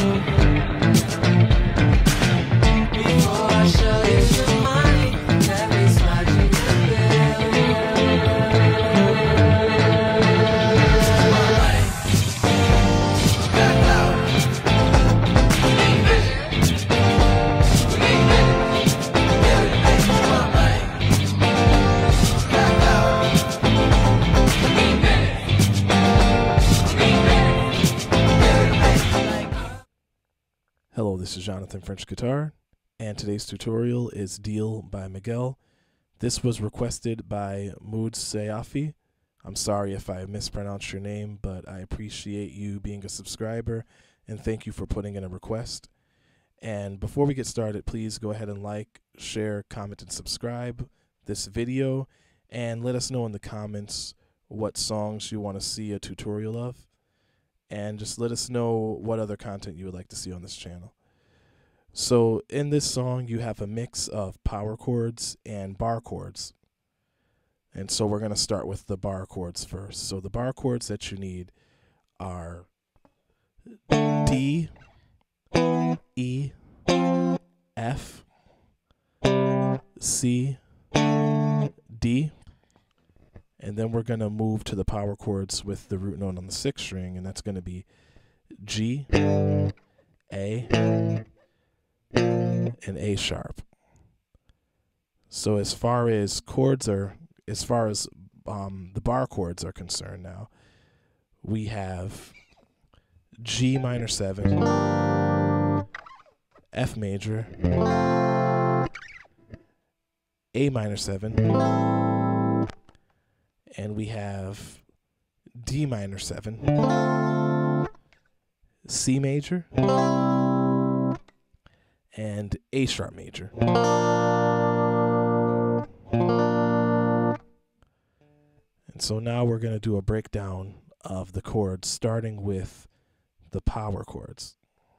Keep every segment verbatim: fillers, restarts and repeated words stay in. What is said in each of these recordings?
Hello, this is Jonathan French Guitar, and today's tutorial is Deal by Miguel. This was requested by Muhd Syafi. I'm sorry if I mispronounced your name, but I appreciate you being a subscriber, and thank you for putting in a request. And before we get started, please go ahead and like, share, comment, and subscribe this video, and let us know in the comments what songs you want to see a tutorial of. And just let us know what other content you would like to see on this channel. So in this song, you have a mix of power chords and bar chords. And so we're going to start with the bar chords first. So the bar chords that you need are D, E, F, C, D. And then we're going to move to the power chords with the root note on the sixth string, and that's going to be G, A, and A sharp. So as far as chords are, as far as um, the bar chords are concerned now, we have G minor seven, F major, A minor seven, and we have D minor seven, C major, and A sharp major. And so now we're going to do a breakdown of the chords, starting with the power chords.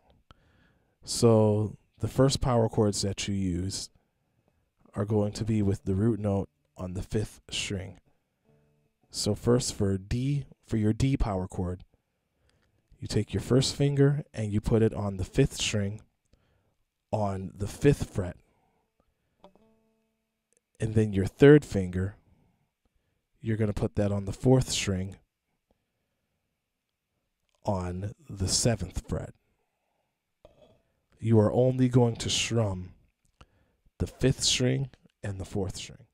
So the first power chords that you use are going to be with the root note on the fifth string. So first for D, for your D power chord, you take your first finger and you put it on the fifth string on the fifth fret. And then your third finger, you're going to put that on the fourth string on the seventh fret. You are only going to strum the fifth string and the fourth string.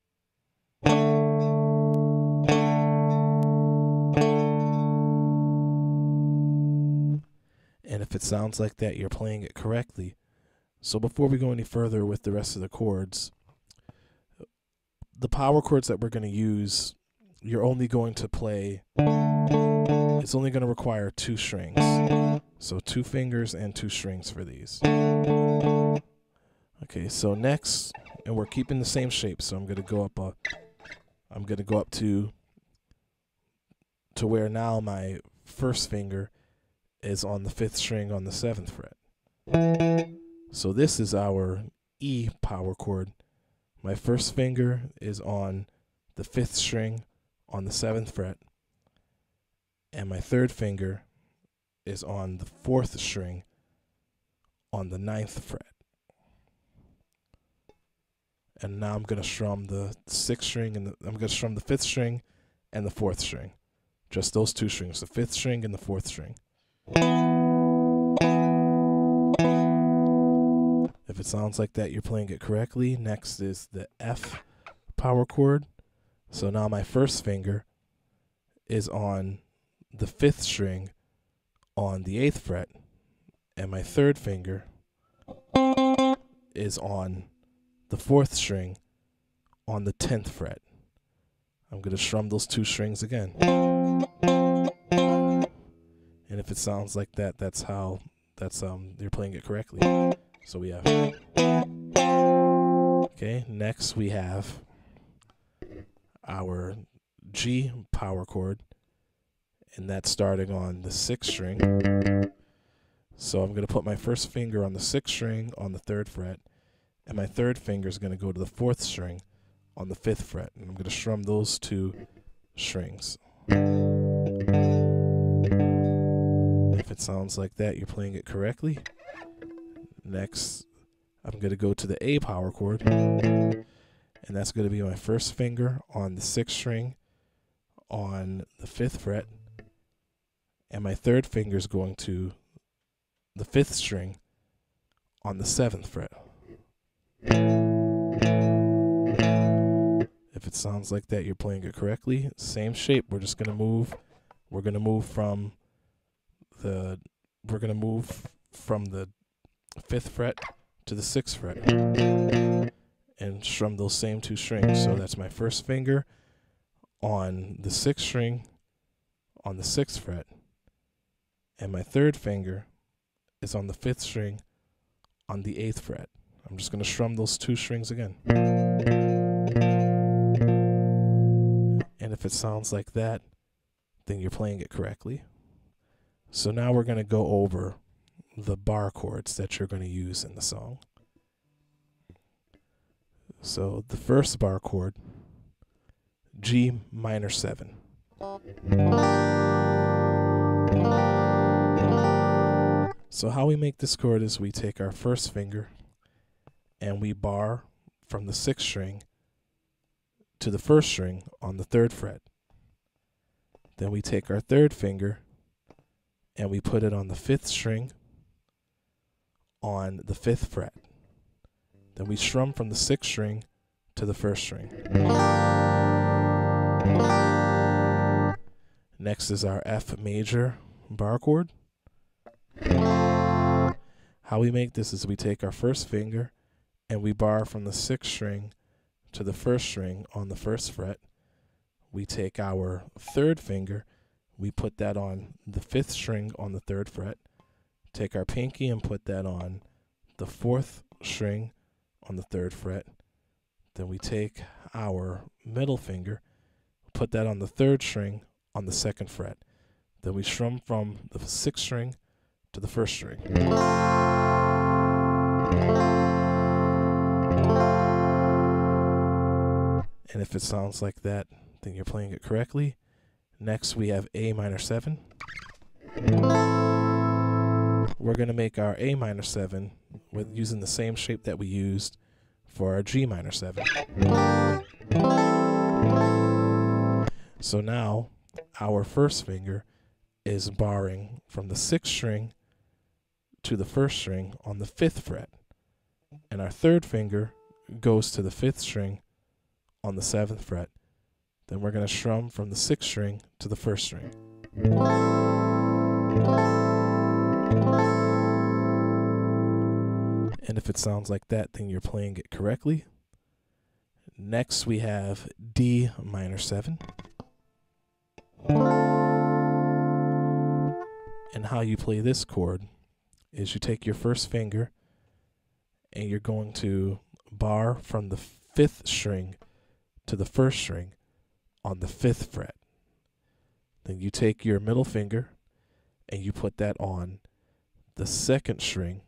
And if it sounds like that, you're playing it correctly. So before we go any further with the rest of the chords, the power chords that we're going to use, you're only going to play, it's only going to require two strings. So two fingers and two strings for these. Okay, so next, and we're keeping the same shape, so I'm going to go up a, I'm going to go up to, to where now my first finger is on the fifth string on the seventh fret. So this is our E power chord. My first finger is on the fifth string on the seventh fret, and my third finger is on the fourth string on the ninth fret. And now I'm going to strum the sixth string, and the, I'm going to strum the fifth string and the fourth string. Just those two strings, the fifth string and the fourth string. If it sounds like that, you're playing it correctly. Next is the F power chord. So now my first finger is on the fifth string on the eighth fret, and my third finger is on the fourth string on the tenth fret. I'm going to strum those two strings again. And if it sounds like that, that's how, that's um you're playing it correctly. So we have, okay, next we have our G power chord, and that's starting on the sixth string. So I'm going to put my first finger on the sixth string on the third fret, and my third finger is going to go to the fourth string on the fifth fret, and I'm going to strum those two strings. If it it sounds like that, you're playing it correctly. Next, I'm going to go to the A power chord, and that's going to be my first finger on the sixth string on the fifth fret, and my third finger is going to the fifth string on the seventh fret. If it sounds like that, you're playing it correctly. Same shape. We're just going to move. We're going to move from the we're going to move from the fifth fret to the sixth fret and strum those same two strings. So that's my first finger on the sixth string on the sixth fret, and my third finger is on the fifth string on the eighth fret. I'm just going to strum those two strings again. And if it sounds like that, then you're playing it correctly. So now we're going to go over the bar chords that you're going to use in the song. So the first bar chord, G minor seven. So how we make this chord is we take our first finger and we bar from the sixth string to the first string on the third fret. Then we take our third finger and we put it on the fifth string on the fifth fret. Then we strum from the sixth string to the first string. Next is our F major bar chord. How we make this is we take our first finger and we bar from the sixth string to the first string on the first fret. We take our third finger, we put that on the fifth string on the third fret. Take our pinky and put that on the fourth string on the third fret. Then we take our middle finger, put that on the third string on the second fret. Then we strum from the sixth string to the first string. And if it sounds like that, then you're playing it correctly. Next, we have A minor seven. We're going to make our A minor seven with using the same shape that we used for our G minor seven. So now, our first finger is barring from the sixth string to the first string on the fifth fret. And our third finger goes to the fifth string on the seventh fret. Then we're going to strum from the sixth string to the first string. And if it sounds like that, then you're playing it correctly. Next, we have D minor seven. And how you play this chord is you take your first finger and you're going to bar from the fifth string to the first string on the fifth fret. Then you take your middle finger and you put that on the second string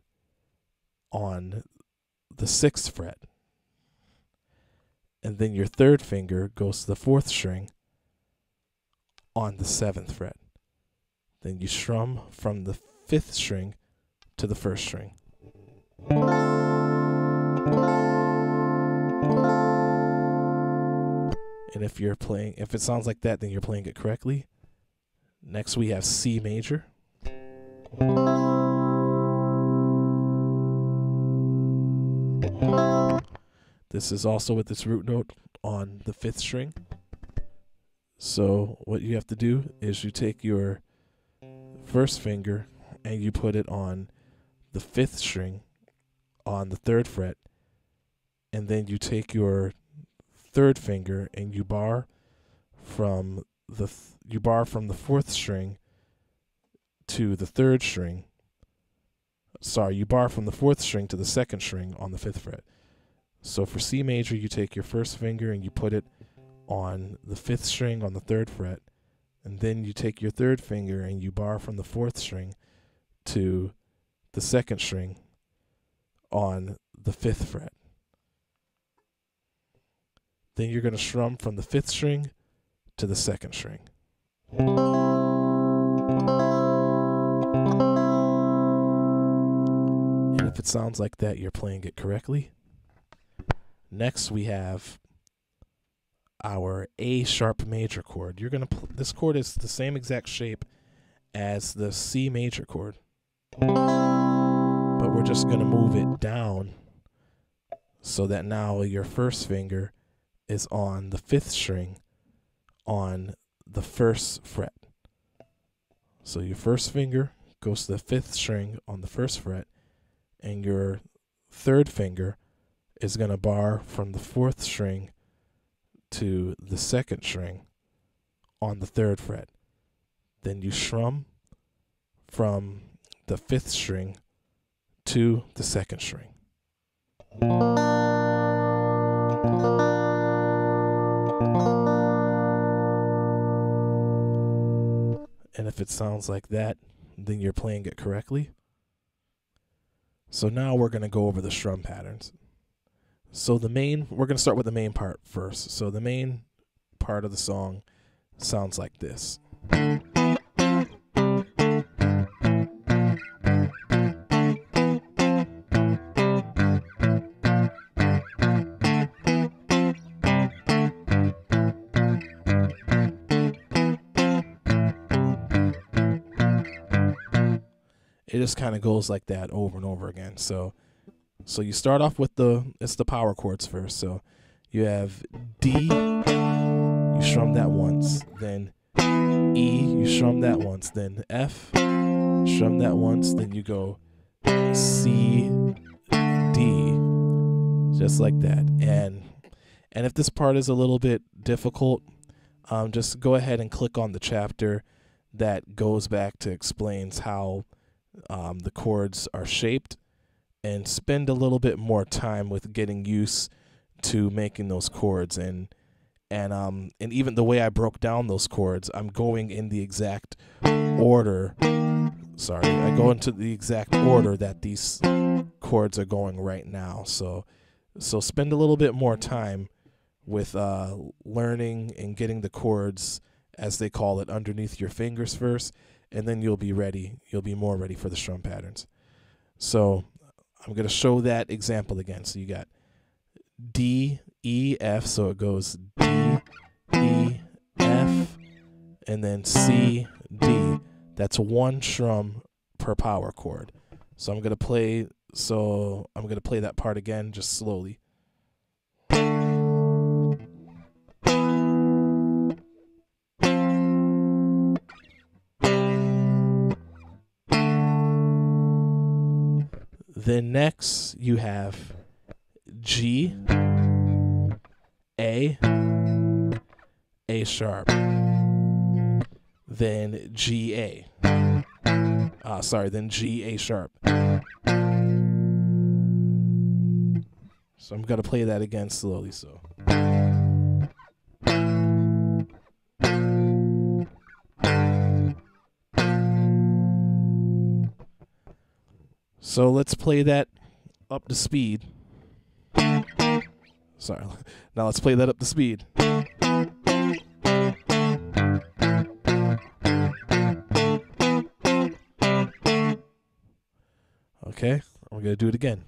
on the sixth fret. And then your third finger goes to the fourth string on the seventh fret. Then you strum from the fifth string to the first string. And if you're playing, if it sounds like that, then you're playing it correctly. Next, we have C major. This is also with its root note on the fifth string. So what you have to do is you take your first finger and you put it on the fifth string on the third fret, and then you take your third finger and you bar from the th you bar from the fourth string to the third string. Sorry, you bar from the fourth string to the second string on the fifth fret. So for C major, you take your first finger and you put it on the fifth string on the third fret, and then you take your third finger and you bar from the fourth string to the second string on the fifth fret. Then you're going to strum from the fifth string to the second string. it sounds like that, you're playing it correctly. Next, we have our A sharp major chord. You're gonna pl- this chord is the same exact shape as the C major chord, but we're just gonna move it down so that now your first finger is on the fifth string on the first fret. So your first finger goes to the fifth string on the first fret, and your third finger is going to bar from the fourth string to the second string on the third fret. Then you strum from the fifth string to the second string. And if it sounds like that, then you're playing it correctly. So now we're going to go over the strum patterns. So the main, we're going to start with the main part first. So the main part of the song sounds like this. It just kind of goes like that over and over again. So so you start off with the, it's the power chords first. So you have D, you strum that once, then E, you strum that once, then F, strum that once, then you go C, D, just like that. And and if this part is a little bit difficult, um, just go ahead and click on the chapter that goes back to explains how Um, the chords are shaped, and spend a little bit more time with getting used to making those chords. And and um and even the way I broke down those chords, I'm going in the exact order. Sorry, I go into the exact order that these chords are going right now. So so spend a little bit more time with uh, learning and getting the chords, as they call it, underneath your fingers first. And then you'll be ready. You'll be more ready for the strum patterns. So I'm going to show that example again. So you got D, E, F. So it goes D, E, F, and then C, D. That's one strum per power chord. So I'm going to play. So I'm going to play that part again, just slowly. Then next you have G, A, A sharp, then G, A. Uh, sorry, then G, A sharp. So I'm going to play that again slowly. So. So let's play that up to speed. Sorry. Now let's play that up to speed. Okay, we're going to do it again.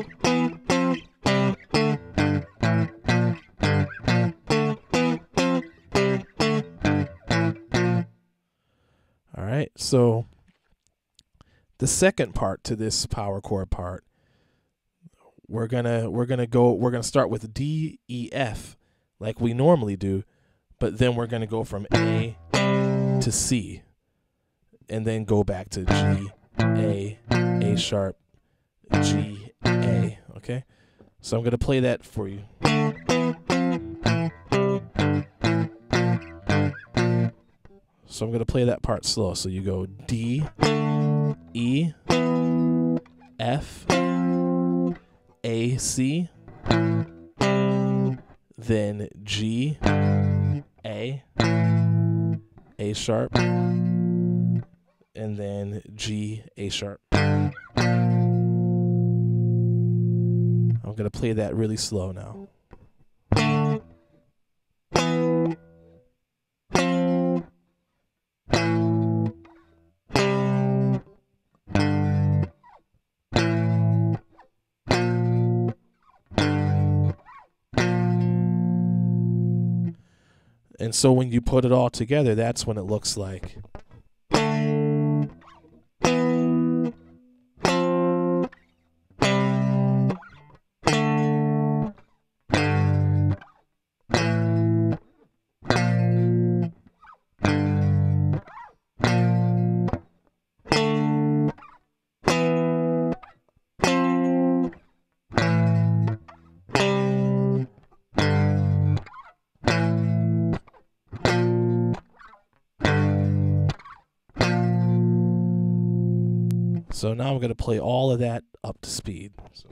All right, so the second part to this power chord part, we're gonna we're gonna go we're gonna start with D, E, F like we normally do, but then we're gonna go from A to C, and then go back to G, A, A sharp, G, A. Okay, so I'm gonna play that for you. So I'm gonna play that part slow. So you go D, E, F, A, C, then G, A, A sharp, and then G, A sharp. I'm going to play that really slow now. And so when you put it all together, that's when it looks like. So now I'm going to play all of that up to speed. So.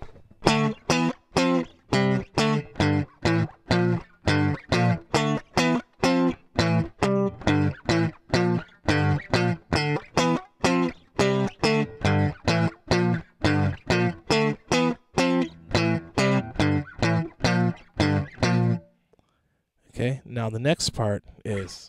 Okay, now the next part is.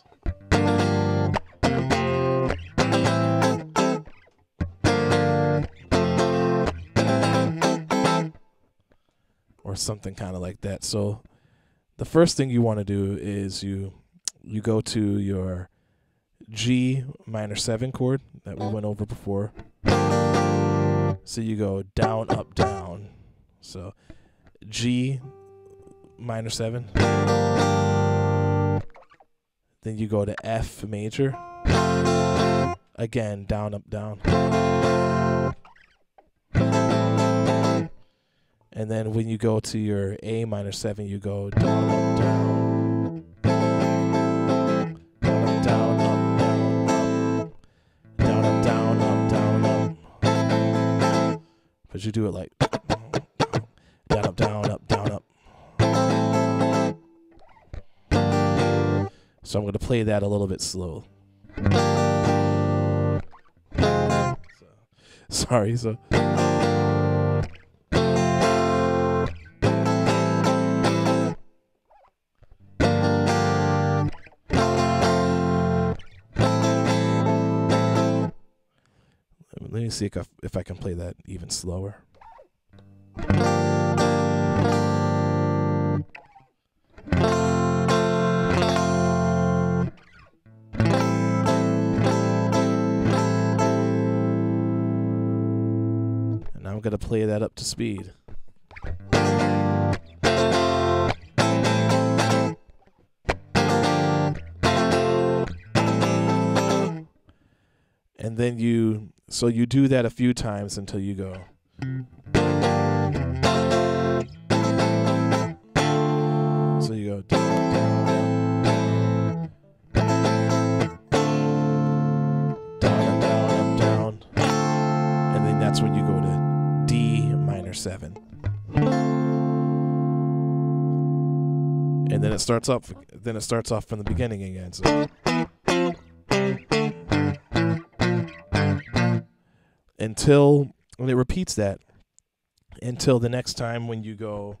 Or something kind of like that. So the first thing you want to do is you you go to your G minor seven chord that we went over before. So you go down, up, down. So G minor seven. Then you go to F major. Again, down, up, down. And then when you go to your A minor seven, you go down, up, down. Down, up, down, up, down, up. Down, up, down, up, down, up. But you do it like down, up, down, up, down, up. So I'm going to play that a little bit slow. So, sorry, so. Let me see if I, if I can play that even slower. And now I'm going to play that up to speed. And then you, so you do that a few times until you go. So you go down, down, down, down, down, and then that's when you go to D minor seven. And then it starts off, then it starts off from the beginning again. So. Until, and it repeats that until the next time when you go.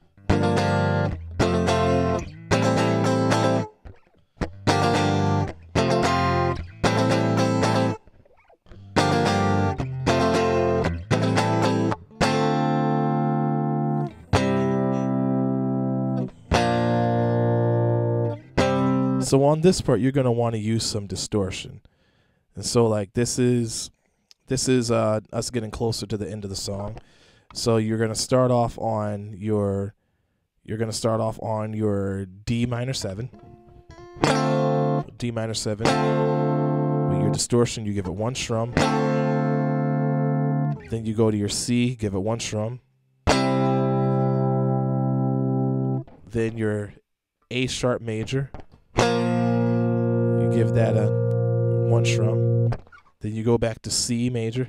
So on this part, you're going to want to use some distortion. And so like this is this is uh, us getting closer to the end of the song. So you're going to start off on your you're going to start off on your D minor seven. D minor seven. With your distortion, you give it one strum. Then you go to your C, give it one strum. Then your A sharp major. You give that a one strum. Then you go back to C major.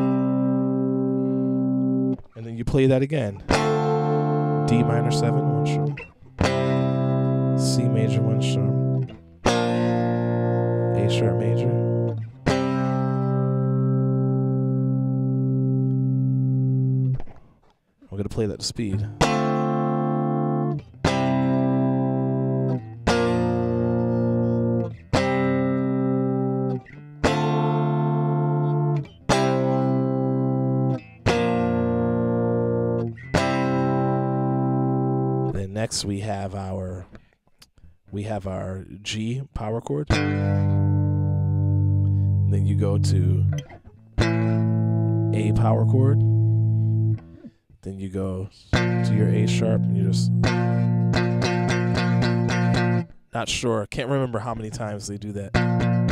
And then you play that again. D minor seven, one strum. C major, one strum. A sharp major. I'm going to play that to speed. Next we have our we have our G power chord. Then you go to A power chord. Then you go to your A sharp, and you just, not sure, can't remember how many times they do that.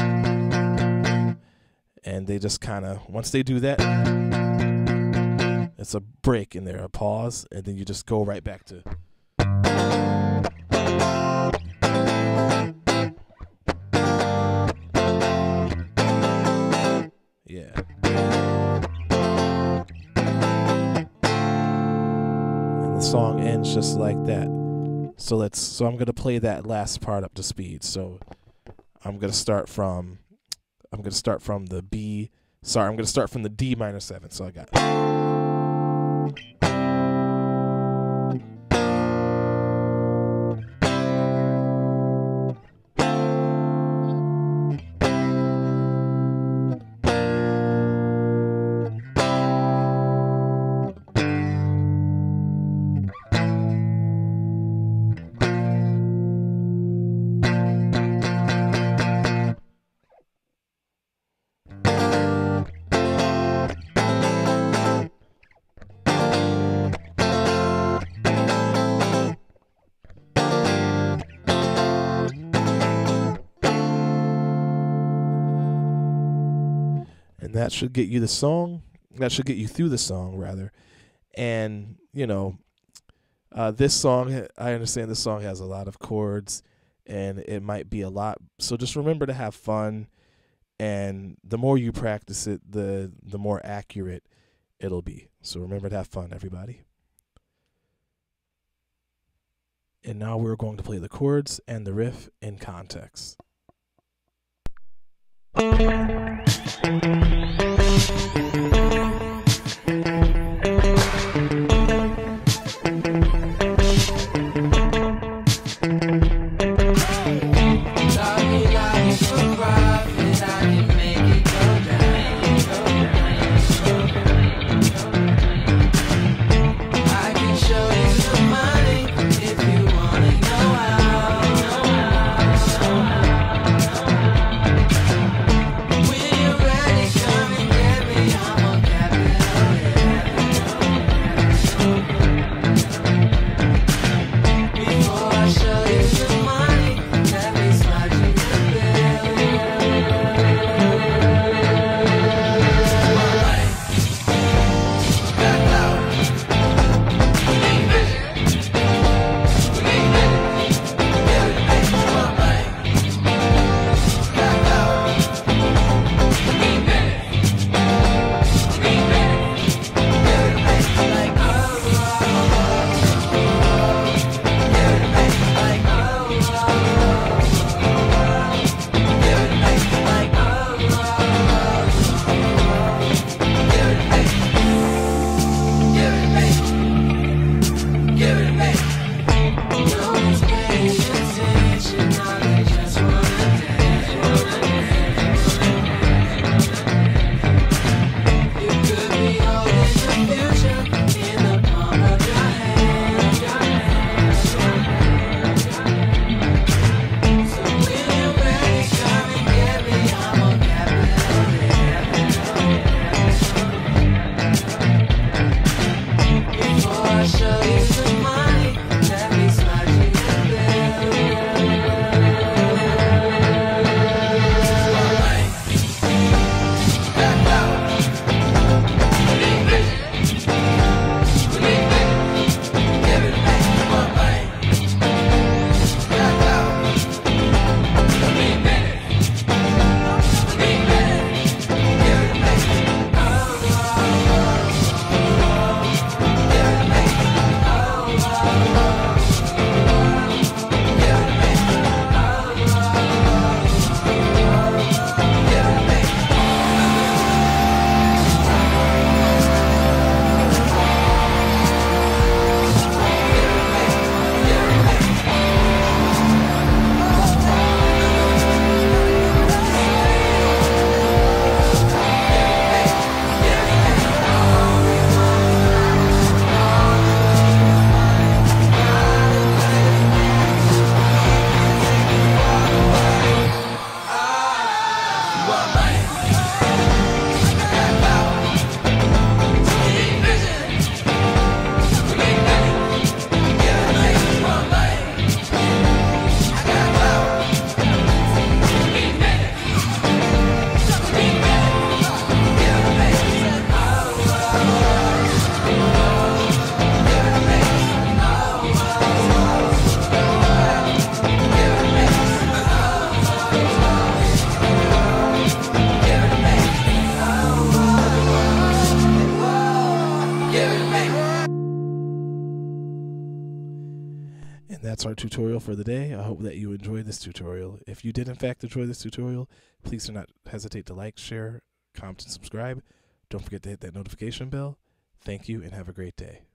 And they just kind of, once they do that, it's a break in there, a pause, and then you just go right back to. Yeah. And the song ends just like that. So let's, so I'm going to play that last part up to speed. So I'm going to start from, I'm going to start from the B, sorry, I'm going to start from the D minor seven. So I got. And that should get you the song. That should get you through the song, rather. And, you know, uh, this song, I understand this song has a lot of chords, and it might be a lot. So just remember to have fun. And the more you practice it, the, the more accurate it'll be. So remember to have fun, everybody. And now we're going to play the chords and the riff in context. When you're ready, come and giving me. And that's our tutorial for the day. I hope that you enjoyed this tutorial. If you did in fact enjoy this tutorial, please do not hesitate to like, share, comment, and subscribe. Don't forget to hit that notification bell. Thank you and have a great day.